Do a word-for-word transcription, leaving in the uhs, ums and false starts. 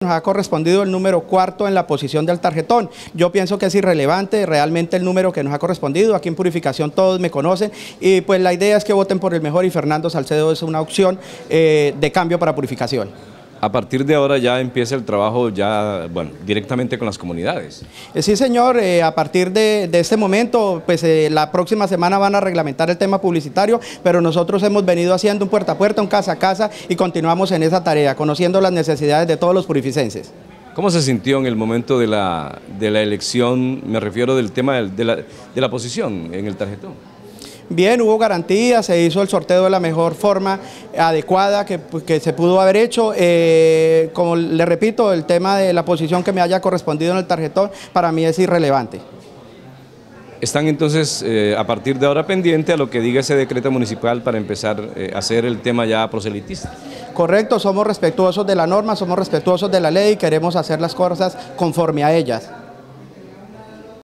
Nos ha correspondido el número cuarto en la posición del tarjetón. Yo pienso que es irrelevante realmente el número que nos ha correspondido. Aquí en Purificación todos me conocen y pues la idea es que voten por el mejor y Fernando Salcedo es una opción eh, de cambio para Purificación. A partir de ahora ya empieza el trabajo ya, bueno, directamente con las comunidades. Eh, sí, señor, eh, a partir de, de este momento, pues eh, la próxima semana van a reglamentar el tema publicitario, pero nosotros hemos venido haciendo un puerta a puerta, un casa a casa y continuamos en esa tarea, conociendo las necesidades de todos los purificenses. ¿Cómo se sintió en el momento de la, de la elección? Me refiero del tema de la, de la posición en el tarjetón. Bien, hubo garantías, se hizo el sorteo de la mejor forma adecuada que, que se pudo haber hecho. Eh, como le repito, el tema de la posición que me haya correspondido en el tarjetón para mí es irrelevante. Están entonces eh, a partir de ahora pendiente a lo que diga ese decreto municipal para empezar eh, a hacer el tema ya proselitista. Correcto, somos respetuosos de la norma, somos respetuosos de la ley y queremos hacer las cosas conforme a ellas.